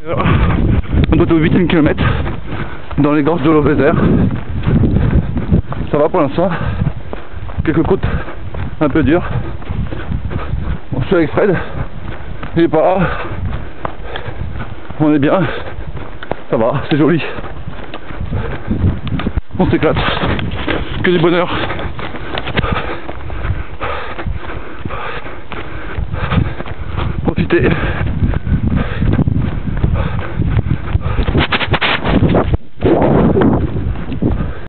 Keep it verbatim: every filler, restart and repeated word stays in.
Alors, on doit être au huitième kilomètre dans les gorges de l'Auvézère. Ça va pour l'instant. Quelques côtes un peu dures. Bon, je suis avec Fred. Il est pas là. On est bien. Ça va, c'est joli. On s'éclate. Que du bonheur. Profitez.